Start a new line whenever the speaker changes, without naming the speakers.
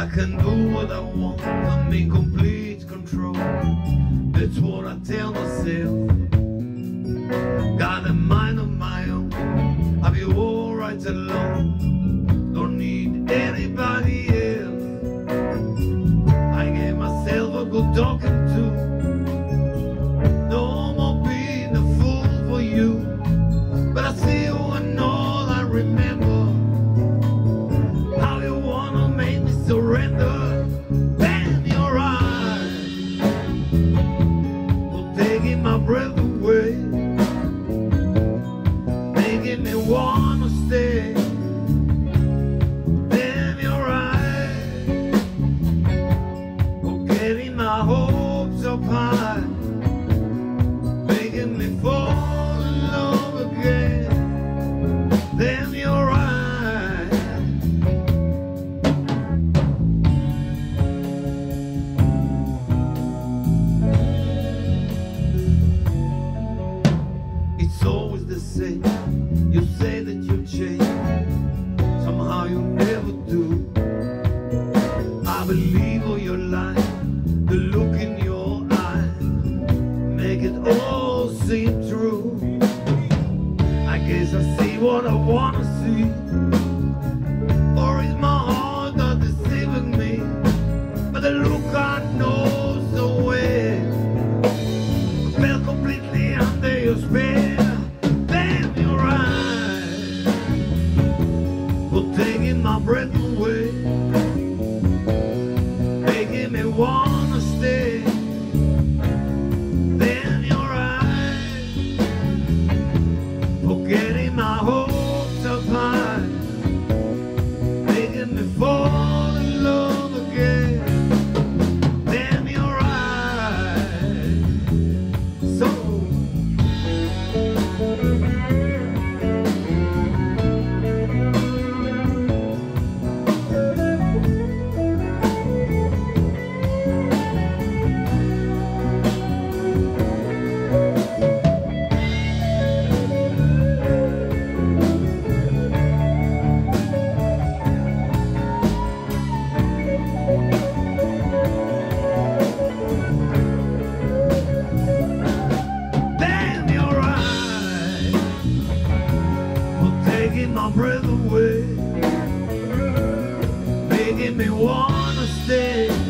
I can do what I want, I'm in complete control. That's what I tell myself. Got a mind of my own, I'll be alright alone. Don't need anybody else. I gave myself a good talking to. No more being a fool for you. But I see you and all I remember. How you wanna make me surrender. Damn, you're right. You're taking my breath away, making me wanna stay. Damn, you're right. You're getting my hopes up high, making me fall in love again. Damn, you're right. It's always the same. You say that you change, somehow you never do. I believe all your lies, the look in your eyes make it all seem true. I guess I see what I wanna see, or is my heart not deceiving me? But the look I know so well, I fell completely under your spell. Damn, you're right. You're taking my breath away, making me wanna stay. Then you're right. Forgetting my hopes up high, making me fall in love again. Then you're right. So my breath away, making me wanna stay.